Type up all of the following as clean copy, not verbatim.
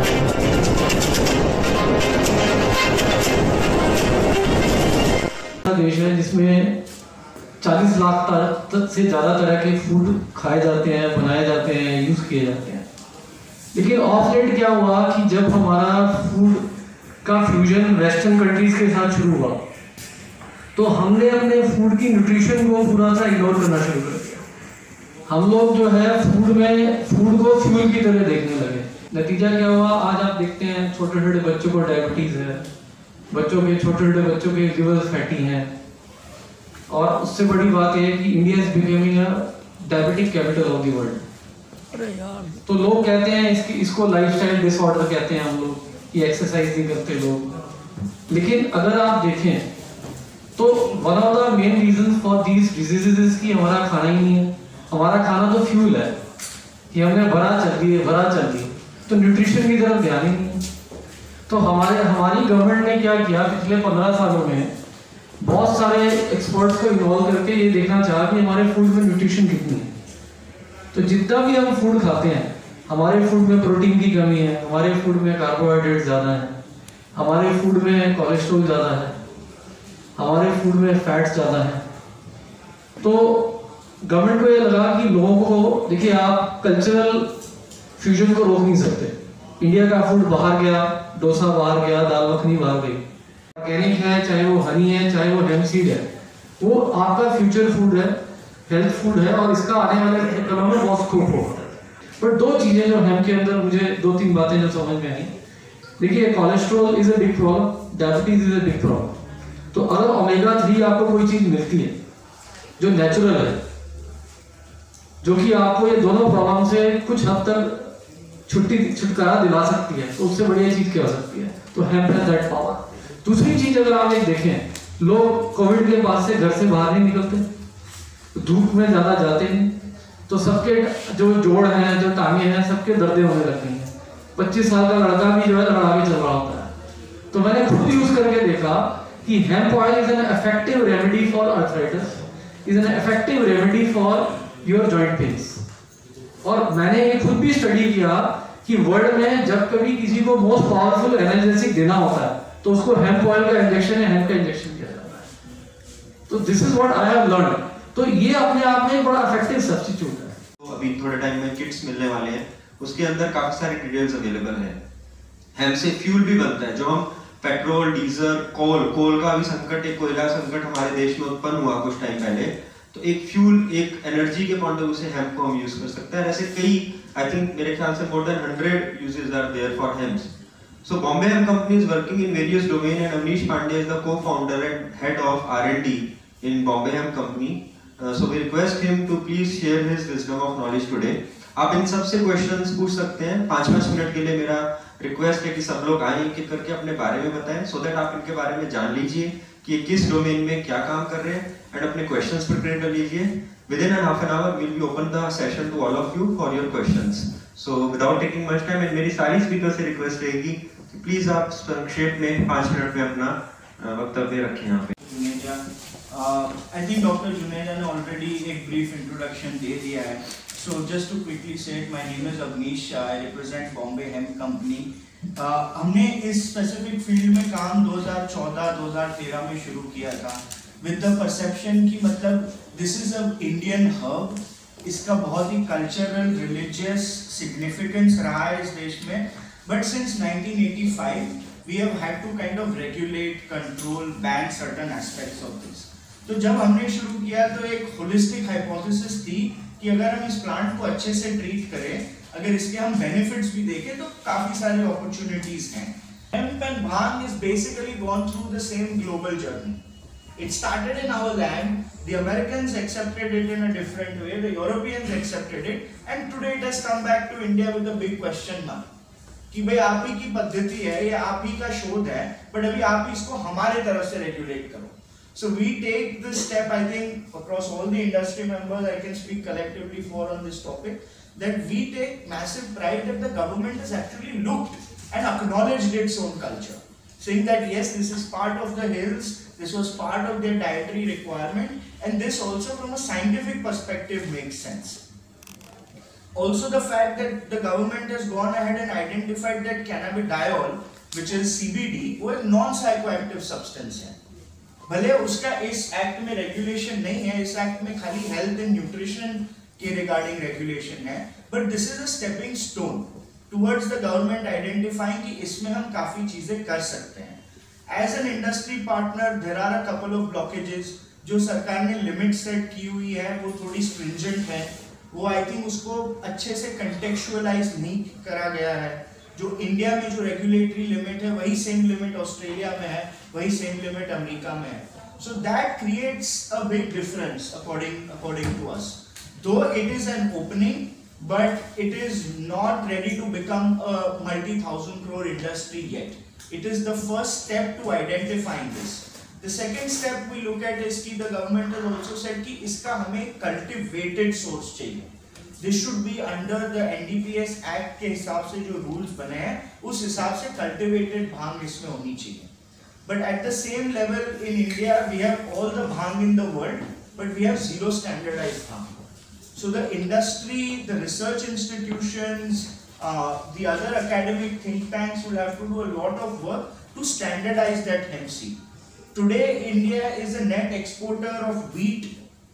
देश है जिसमें 40 लाख से ज़्यादा तरह के फूड खाए जाते हैं, बनाए जाते हैं, यूज़ किए जाते हैं। लेकिन ऑफ लेट क्या हुआ कि जब हमारा फूड का फ्यूजन वेस्टर्न कंट्रीज के साथ शुरू हुआ तो हमने अपने फूड की न्यूट्रिशन को पूरा सा इग्नोर करना शुरू कर दिया। हम लोग जो है फूड को फ्यूल की तरह देखने लगे। नतीजा क्या हुआ, आज आप देखते हैं छोटे छोटे बच्चों को डायबिटीज़ है, छोटे छोटे बच्चों के लिवर फैटी हैं, और उससे बड़ी बात यह है कि India is becoming a diabetic capital of the world. अरे यार, तो लोग कहते हैं इसको लाइफस्टाइल डिसऑर्डर कहते हैं हम लोग, कि एक्सरसाइज नहीं करते लोग। लेकिन अगर आप देखें तो one of the main reason for these diseases कि हमारा खाना ही नहीं है। हमारा खाना तो फ्यूल है कि हमने भरा चल दी, तो न्यूट्रिशन की तरफ ध्यान ही नहीं है। तो हमारी गवर्नमेंट ने क्या किया, पिछले 15 सालों में बहुत सारे एक्सपर्ट्स को इन्वॉल्व करके ये देखना चाहा कि हमारे फूड में न्यूट्रिशन कितनी है। तो जितना भी हम फूड खाते हैं, हमारे फूड में प्रोटीन की कमी है, हमारे फूड में कार्बोहाइड्रेट ज़्यादा है, हमारे फूड में कोलेस्ट्रॉल ज़्यादा है, हमारे फूड में फैट्स ज़्यादा है। तो गवर्नमेंट को ये लगा कि लोगों को, देखिए आप कल्चरल फ्यूजन को रोक नहीं सकते। इंडिया का फूड बाहर गया, डोसा बाहर गया, दाल मखनी बाहर गई, ऑर्गेनिक है, चाहे वो हनी है, चाहे वो हेम्प सीड है, वो आपका फ्यूचर फूड है, हेल्थ फूड है, और इसका आने वाले दिनों में बहुत स्कोप होगा। पर दो चीजें जो हेम्प के अंदर, मुझे 2-3 बातें जो समझ में आई। देखिए, cholesterol is a big problem, diabetes is a big problem. तो अगर ओमेगा 3 आपको कोई चीज मिलती है जो नेचुरल है, जो कि आपको ये दोनों प्रॉब्लम से कुछ हद तक छुटकारा दिला सकती है, तो उससे बढ़िया चीज क्या हो सकती है। तो हेम्प हैज दैट पावर। दूसरी चीज अगर आप एक देखें, लोग कोविड के बाद से घर से बाहर नहीं निकलते, धूप में ज्यादा जाते नहीं, तो सबके जो जोड़ हैं, जो टांगे हैं, सबके दर्दें होने लग गई हैं। 25 साल का लड़का भी जो है लड़ा के चल रहा होता है। तो मैंने खुद यूज करके देखा कि hemp oil is an effective remedy for arthritis, is an effective remedy for your joint pains. और मैंने ये खुद भी स्टडी किया कि वर्ल्ड में जब कभी किसी को मोस्ट पावरफुल एनाल्जेसिक देना होता है तो उसको हेम्प ऑयल का इंजेक्शन या हेम्प का इंजेक्शन किया जाता है। तो this is what I have learned. तो ये अपने आप में एक बड़ा इफेक्टिव सब्स्टिट्यूट है। तो अभी थोड़े टाइम में किट्स मिलने वाले हैं, उसके अंदर काफी सारे डिटेल्स अवेलेबल हैं। हेम्प से फ्यूल भी बनता है, जो हम पेट्रोल, डीजल, कोल का भी संकट, एक कोयला संकट हमारे देश में उत्पन्न हुआ कुछ टाइम पहले, तो एक फ्यूल, एक एनर्जी के पॉइंट ऑफ व्यू से हेम्प को हम यूज कर सकते हैं। ऐसे कई, आई थिंक मेरे ख्याल से more than 100 uses are there for hemp. So Bombay Hemp Company is working in various domains, and Amnish Pandey is the co-founder and head of R&D in Bombay Hemp Company. So we request him to please share his wisdom of knowledge today. आप इन सब से questions पूछ सकते हैं। 5-5 minute के लिए मेरा request है कि सब लोग आए, एक एक करके अपने बारे में बताएं, so that आप इनके बारे में जान लीजिए कि ये किस डोमेन में क्या काम कर रहे हैं, एंड अपने क्वेश्चंस प्रिपेयर कर लीजिए। Within a half an hour, we'll be open the session to all of you for your questions. So without taking much time, and मेरी सारी स्पीकर से रिक्वेस्ट रहेगी कि प्लीज आप संक्षेप में 5 मिनट में अपना वक्तव्य रखें यहाँ पे। I think Dr. Juneja ने already एक brief introduction दे दिया है. So just to quickly say it, my name is Avnish. I represent Bombay Hemp Company. हमने इस specific field में काम 2014-2013 में शुरू किया था with the perception कि मतलब this is a Indian herb. इसका बहुत ही cultural, religious significance रहा है इस देश में. But since 1985, we have had to kind of regulate, control, ban certain aspects of this. तो जब हमने शुरू किया तो एक holistic hypothesis थी कि अगर हम इस प्लांट को अच्छे से ट्रीट करें, अगर इसके हम बेनिफिट्स भी देखें तो काफी सारे अपॉर्चुनिटीज हैं। Hemp and bhang is basically gone through the same global journey. It started in our land, the Americans accepted it in a different way, the Europeans accepted it, and today it has come back to India with a big question mark. कि भाई आप ही की पद्धति है, ये आप ही का शोध है, but अभी आप इसको हमारे तरफ से रेगुलेट करो। So we take this step, I think across all the industry members, I can speak collectively for on this topic, that we take massive pride that the government has actually looked and acknowledged its own culture, saying that yes, this is part of the hills, this was part of their dietary requirement, and this also from a scientific perspective makes sense. Also the fact that the government has gone ahead and identified that cannabidiol, which is CBD, वो एक non psychoactive substance है। भले उसका इस act में regulation नहीं है, इस एक्ट में खाली हेल्थ एंड न्यूट्रिशन के रिगार्डिंग रेगुलेशन है, but this is a stepping stone towards the government identifying कि इसमें हम काफी चीजें कर सकते हैं। As an industry partner there are a couple of blockages. जो सरकार ने लिमिट सेट की हुई है वो थोड़ी स्ट्रिंजेंट है, वो आई थिंक उसको अच्छे से कंटेक्चुअलाइज नहीं करा गया है। जो इंडिया में जो रेगुलेटरी लिमिट है वही सेम लिमिट ऑस्ट्रेलिया में है, वही सेम लिमिट अमेरिका में है। So that creates a big difference according to us. Though it is an opening, but it is not ready to become a multi-thousand crore industry yet. It is the first step to identifying this. The second step we look at is कि the government has also said कि इसका हमें cultivated source चाहिए. This should be under the NDPS Act के हिसाब से जो rules बने हैं उस हिसाब से cultivated भांग इसमें होनी चाहिए. But at the same level in India we have all the bhang in the world, but we have zero standardized bhang. So the industry, the research institutions, the other academic think tanks will have to do a lot of work to standardize that hemp seed. Today, India is a net exporter of wheat,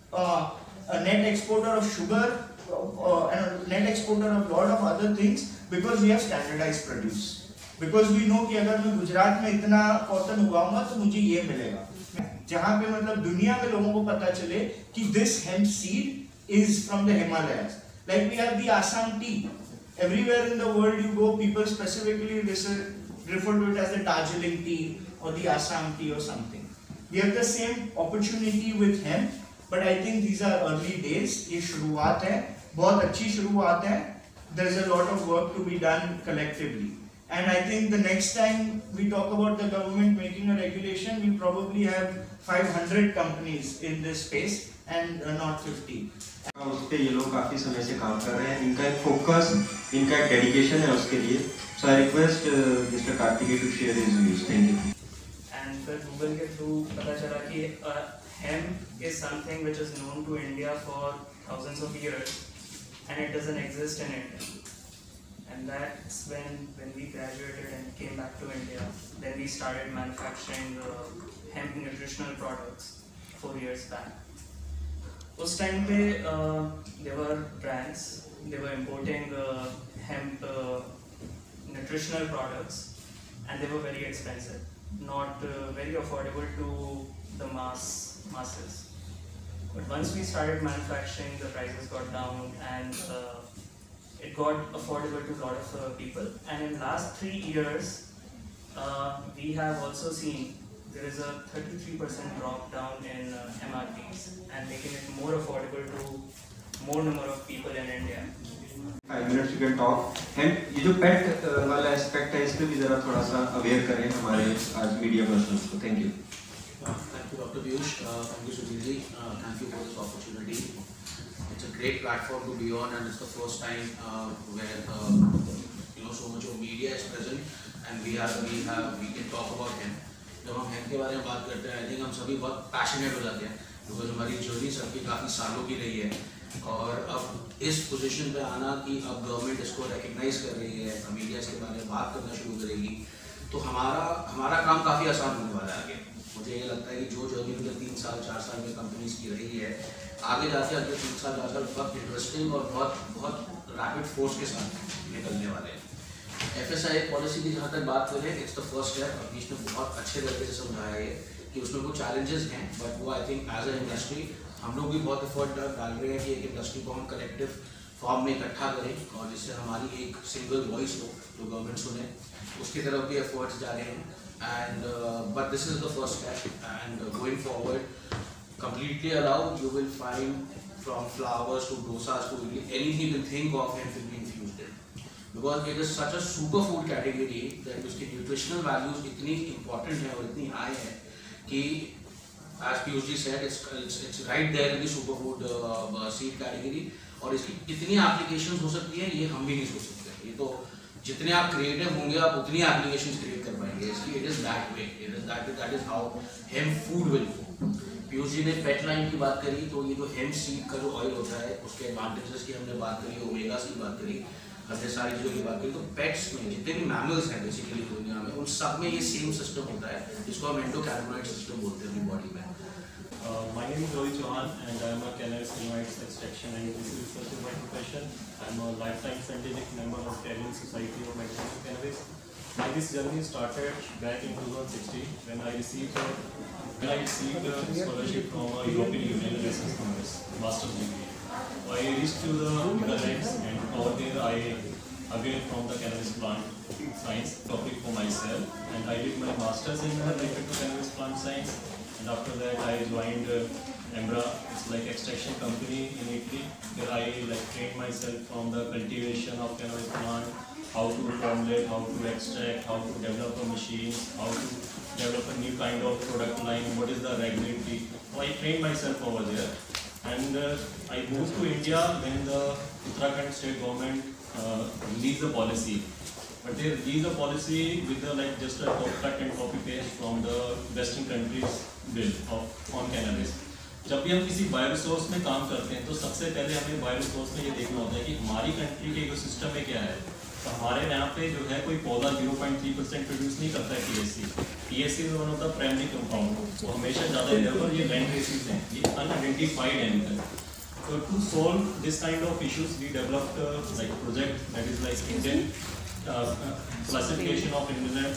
a net exporter of sugar, and a net exporter of lot of other things because we have standardized produce. Because we know कि अगर मैं गुजरात में इतना cotton उगाऊंगा तो मुझे ये मिलेगा। जहाँ पे मतलब दुनिया में लोगों को पता चले कि this hemp seed is from the Himalayas. Like we have the Assam tea. Everywhere in the world you go, people specifically refer to it as the Darjeeling tea or the Assam tea or something. We have the same opportunity with hemp, but I think these are early days. ये शुरुआत है, बहुत अच्छी शुरुआत है. There is a lot of work to be done collectively. And I think the next time we talk about the government making a regulation, we probably have 500 companies in this space and not 50. उस पे ये लोग काफी समय से काम कर रहे हैं। इनका एक फोकस, इनका एक डेडिकेशन है उसके लिए। So I request Mr. Karthikeya to share his views. Thank you. And फिर Google के थ्रू पता चला कि hemp is something which is known to India for thousands of years, and it doesn't exist in India. And that's when we graduated and came back to India. Then we started manufacturing hemp nutritional products 4 years back. उस time पे there were brands, they were importing hemp nutritional products, and they were very expensive, not very affordable to the masses. But once we started manufacturing, the prices got down, and it got affordable to a lot of people. And in last 3 years, we have also seen there is a 33% drop down in MRPs, and making it more affordable to more number of people in India. 5 minutes you can talk. And ये जो पेट वाला aspect है इसमें भी जरा थोड़ा सा aware करें हमारे आज मीडिया पर्सन्स को। Thank you. Thank you, Dr. Piyush. Thank you, Sudhir ji. Thank you for this opportunity. It's a great platform to be on, and it's the first time where so much of media is present, and we can talk about him. जब हम health के बारे में बात करते हैं, I think हम सभी बहुत पैशनेट हो जाते हैं, बिकॉज हमारी जर्नी सबकी काफ़ी सालों की रही है, और अब इस पोजीशन पे आना कि अब गवर्नमेंट इसको रिकग्नाइज कर रही है, मीडिया इसके बारे में बात करना शुरू करेगी, तो हमारा काम काफ़ी आसान होने वाला है आगे। मुझे ये लगता है कि जो जर्नी मुझे 3 साल 4 साल में कंपनीज की रही है, आगे जाके अगले 3 साल 4 साल बहुत इंटरेस्टिंग और बहुत रैपिड फोर्स के साथ निकलने वाले हैं। FSI पॉलिसी की जहाँ तक बात करें, it's the first step. Anish ने बहुत अच्छे तरीके से समझाया है कि उसमें कुछ चैलेंजेस हैं, बट वो I think as a industry हम लोग भी बहुत एफर्ट डाल रहे हैं कि एक इंडस्ट्री को हम कलेक्टिव फॉर्म में इकट्ठा करें, और जिससे हमारी एक सिंगल वॉइस हो जो गवर्नमेंट सुने, उसकी तरफ भी एफर्ट्स जा रहे हैं। And but this is the first step, and going forward completely allowed, you will find from flowers to dosas to anything you can think of and will be infused in, because it is such a superfood category that उसकी nutritional values इतनी important है और इतनी high है कि as Piyush ji said, it's right there in the superfood seed category, और इसकी इतनी applications हो सकती है, ये हम भी नहीं सोच सकते। ये तो जितने आप creative होंगे आप उतनी applications create कर पाएंगे। इसकी it is that way, that is how hemp food will go। Piyush ji ने पेट लाइन की बात करी, तो ये जो हेम्प सीड का जो ऑयल होता है उसके एडवांटेजेस की हमने बात करी, ओमेगास की बात करी, हमने सारी चीज़ों की बात करी। तो पेट्स में जितने भी मैमल्स हैं बेसिकली दुनिया में, उन सब में ये सेम सिस्टम होता है जिसको हम एंडोकैनाबिनॉइड सिस्टम बोलते हैं अपनी बॉडी में। My name is Rohit Chauhan and I am a cannabis extraction and researcher by profession. I am a lifetime scientific member of Canadian Society of Medicinal Cannabis. This journey started back in 2016 when I received a scholarship from a European Union Erasmus Mundus master's degree. I reached to the Netherlands and over there I availed from the cannabis plant science topic for myself, and I did my masters in related to cannabis plant science. And after that, I joined Embra. It's like extraction company in Italy. Where I trained myself from the cultivation of cannabis plant, how to formulate, how to extract, how to develop a machine, how to develop a new kind of product line, what is the regulatory. So I trained myself over there. And I moved to India when the Uttarakhand state government released the policy. But they released a policy with just a cut and copy paste from the Western countries bill on cannabis. जब भी हम किसी बायोरिसोर्स में काम करते हैं तो सबसे पहले हमें बायोरिसोर्स में ये देखना होता है कि हमारी कंट्री के इकोसिस्टम में क्या है। तो हमारे यहाँ पे जो है कोई पौधा 0.3% प्रोड्यूस नहीं करता है THC। THC is one of the primary compound, वो हमेशा ज़्यादा इधर ये लैंड रेसिस हैं, ये unidentified animal. So to solve this kind of issues, we developed a project that is like Indian classification of Indian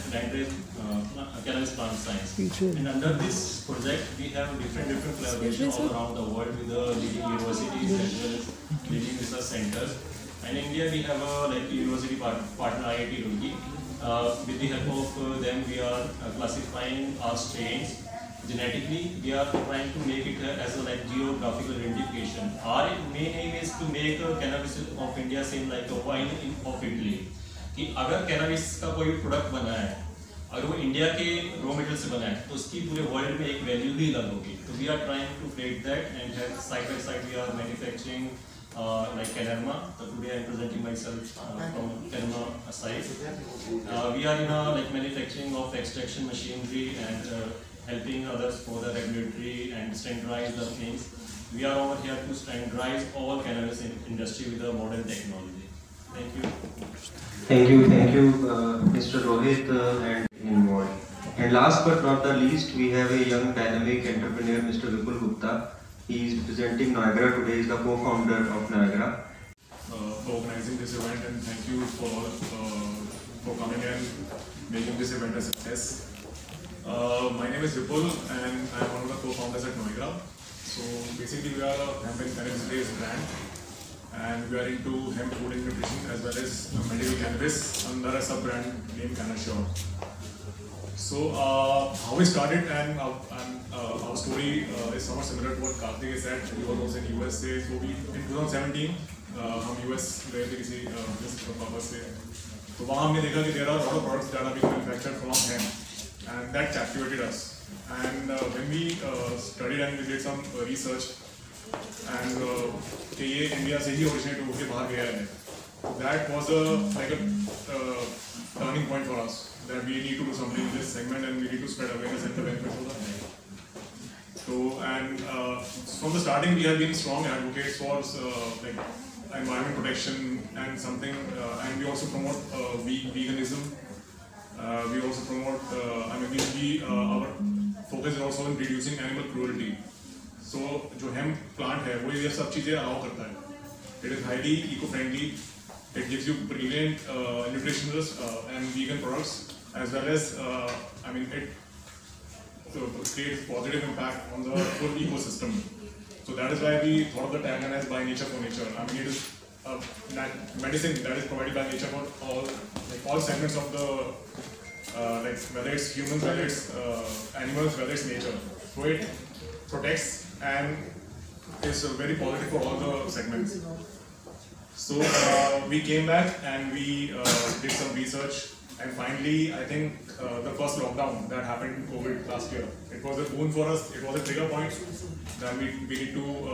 cannabis plant science. And under this project, we have different collaborations all around the world with the leading universities as well as leading research centers. And in India, we have a university partner IIT Roorkee. With the help of them, we are classifying our strains genetically. We are trying to make it as a geographical identification. Our main aim is to make cannabis of India seem like a wine of Italy. कि अगर cannabis का कोई product बना है, अगर वो India के raw material से बना है, तो उसकी पूरे वर्ल्ड में एक वैल्यू ही अलग होगी। तो we are trying to create that and side by side we are manufacturing like Canerma. So today I am presenting myself from Canerma side. We are in a manufacturing of extraction machinery and helping others for the regulatory and standardize the things. We are over here to standardize all cannabis industry with the modern technology. Thank you. Thank you, Mr. Rohit and involved. And last but not the least, we have a young dynamic entrepreneur, Mr. Vipul Gupta. He is representing Niagara today. He is the co-founder of Niagara. For organizing this event, and thank you for coming and making this event a success. My name is Vipul, and I am one of the co-founders at Niagara. So basically, we are a hemp and cannabis-based brand, and we are into hemp food and nutrition as well as medical cannabis under a sub-brand named CannaSure. So how we started and our story is somewhat similar to what Karthik said. He was also in USA. So we in 2017 हम US गए थे किसी business purpose से. तो वहाँ हमने देखा कि there are a lot of products that are being manufactured from hemp, and that captivated us. And when we studied and we did some research, and कि ये इंडिया से ही originate होके बाहर गया है, that was a turning point for us. That we need to do something in this segment and we need to spread awareness and the benefits of that. So, and from the starting we have been strong advocates for environment protection and something, and we also promote veganism. We also promote, our focus is also in reducing animal cruelty. So, जो hemp plant है वो ये सब चीजें allow करता है. It is highly eco-friendly. It gives you brilliant nutritional and vegan products, as well as it creates positive impact on the full ecosystem. So that is why we thought of the tagline as "By Nature for Nature." I mean, it is medicine that is provided by nature for all segments of the whether it's humans, whether it's animals, whether it's nature. So it protects and is very positive for all the segments. So we came back and we did some research, and finally I think the first lockdown that happened in COVID last year, it was a boon for us. It was a trigger point that we need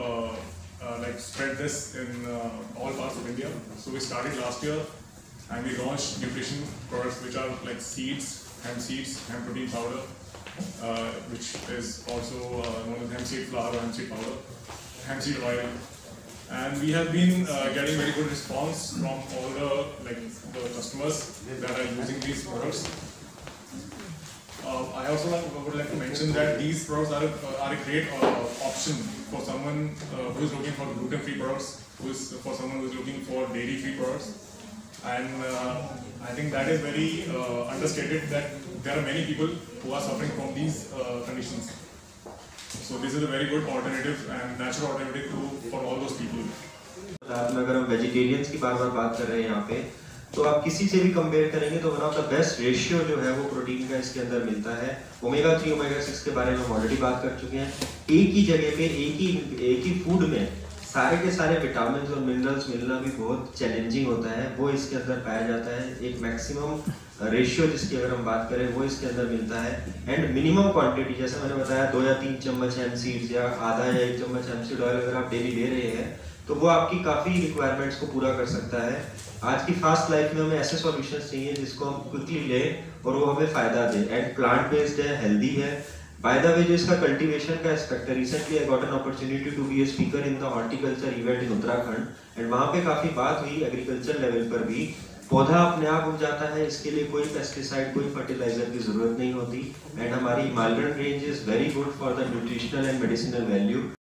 to spread this in all parts of India. So we started last year and we launched nutrition products which are like seeds, hemp protein powder, which is also known as hemp seed flour or hemp seed powder, hemp seed oil. And we have been getting very good response from all the customers that are using these products. I also would like to mention that these products are a great option for someone who is looking for gluten-free products, for someone who is looking for dairy-free products. And I think that is very understated, that there are many people who are suffering from these conditions. So this is a very good alternative and natural alternative for all those people. अगर हम vegetarians की बार बात कर रहे हैं यहाँ पे, तो आप किसी से भी कंपेयर करेंगे तो one of the best ratio जो है वो प्रोटीन का इसके अंदर मिलता है। ओमेगा 3 ओमेगा 6 के बारे में हम ऑलरेडी बात कर चुके हैं। एक ही जगह पे एक ही फूड में सारे के सारे विटामिन और मिनरल्स मिलना भी बहुत चैलेंजिंग होता है, वो इसके अंदर पाया जाता है। एक मैक्सिमम रेशियो जिसकी अगर हम बात करें वो इसके अंदर मिलता है। एंड मिनिमम क्वांटिटी, जैसे मैंने बताया 2 या 3 चम्मच हेम्प सीड्स या आधा या 1 चम्मच हेम्प सीड ऑयल अगर आप डेली ले रहे हैं तो वो आपकी काफ़ी रिक्वायरमेंट्स को पूरा कर सकता है। आज की फास्ट लाइफ में हमें ऐसे सॉल्यूशंस चाहिए जिसको हम क्विकली लें और वो हमें फ़ायदा दे। एंड प्लांट बेस्ड है, हेल्दी है। बाय द वे, जो इसका कल्टीवेशन का एस्पेक्ट है, recently I got an opportunity to be a speaker in the horticulture event in Uttarakhand, and वहाँ पे काफ़ी बात हुई एग्रीकल्चर लेवल पर भी। पौधा अपने आप उग जाता है, इसके लिए कोई पेस्टिसाइड, कोई फर्टिलाइजर की जरूरत नहीं होती। एंड हमारी Himalayan range is very good for the nutritional and medicinal value.